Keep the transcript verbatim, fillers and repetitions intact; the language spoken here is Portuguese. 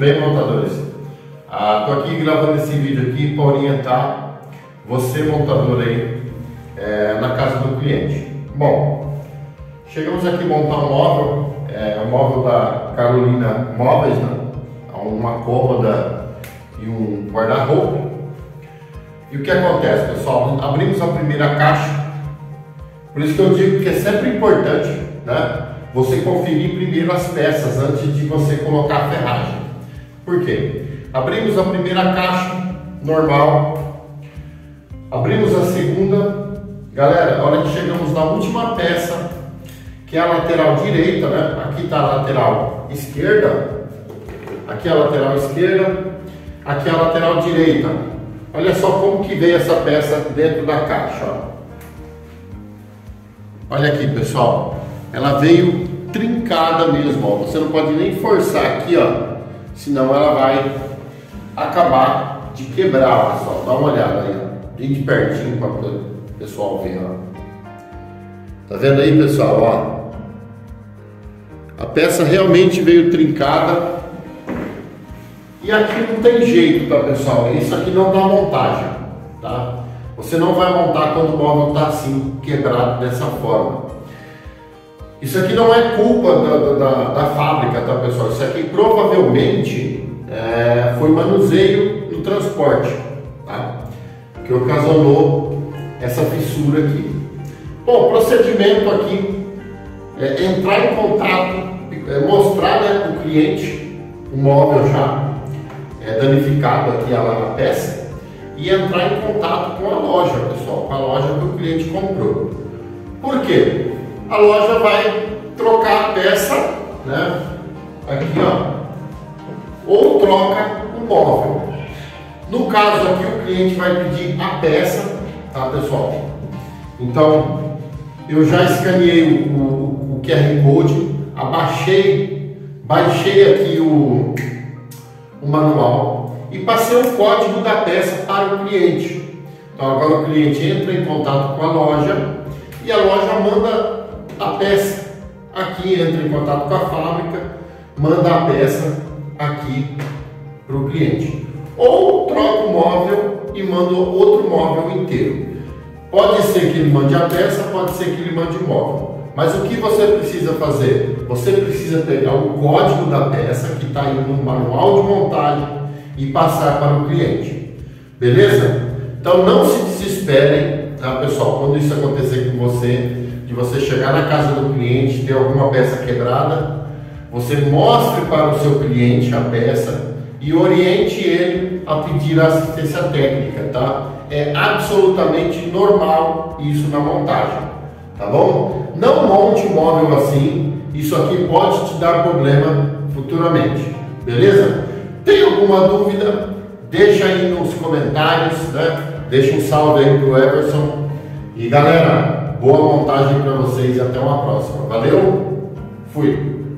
bem, montadores? Ah, tô aqui gravando esse vídeo aqui para orientar você, montador aí, é, na casa do cliente. Bom, chegamos aqui a montar um móvel, é, um móvel da Carolina Móveis, né? Uma cômoda e um guarda-roupa. E o que acontece, pessoal? Abrimos a primeira caixa, por isso que eu digo que é sempre importante, né, você conferir primeiro as peças antes de você colocar a ferragem. Por quê? Abrimos a primeira caixa, normal. Abrimos a segunda. Galera, a hora que chegamos na última peça, que é a lateral direita, né? Aqui está a lateral esquerda. Aqui é a lateral esquerda. Aqui é a lateral direita. Olha só como que veio essa peça dentro da caixa. Ó. Olha aqui, pessoal. Ela veio trincada mesmo, ó. Você não pode nem forçar aqui, ó, senão ela vai acabar de quebrar, pessoal. Dá uma olhada aí, ó, bem de pertinho para o pessoal ver, ó. Tá vendo aí, pessoal, ó? A peça realmente veio trincada. E aqui não tem jeito, tá, pessoal? Isso aqui não dá montagem, tá? Você não vai montar quando o móvel tá assim, quebrado dessa forma. Isso aqui não é culpa da, da, da fábrica, tá, pessoal? Isso aqui provavelmente é, foi manuseio no transporte, tá? Que ocasionou essa fissura aqui. Bom, o procedimento aqui é entrar em contato, é mostrar, né, para o cliente o móvel já é, danificado aqui, a, a peça, e entrar em contato com a loja, pessoal, com a loja que o cliente comprou. Por quê? A loja vai trocar a peça, né? Aqui, ó, ou troca o móvel. No caso aqui, o cliente vai pedir a peça, tá, pessoal? Então, eu já escaneei o, o, o Q R Code, abaixei, baixei aqui o, o manual e passei o código da peça para o cliente. Então, agora o cliente entra em contato com a loja e a loja manda a peça aqui, entra em contato com a fábrica, manda a peça aqui para o cliente. Ou troca o móvel e manda outro móvel inteiro. Pode ser que ele mande a peça, pode ser que ele mande o móvel. Mas o que você precisa fazer? Você precisa pegar o código da peça que está aí no manual de montagem e passar para o cliente. Beleza? Então não se desesperem, tá, pessoal? Quando isso acontecer com você, de você chegar na casa do cliente, ter alguma peça quebrada, você mostre para o seu cliente a peça e oriente ele a pedir assistência técnica, tá? É absolutamente normal isso na montagem, tá bom? Não monte móvel assim, isso aqui pode te dar problema futuramente, beleza? Tem alguma dúvida? Deixa aí nos comentários, né? Deixa um salve aí pro Everson. E galera, boa montagem para vocês e até uma próxima. Valeu? Fui!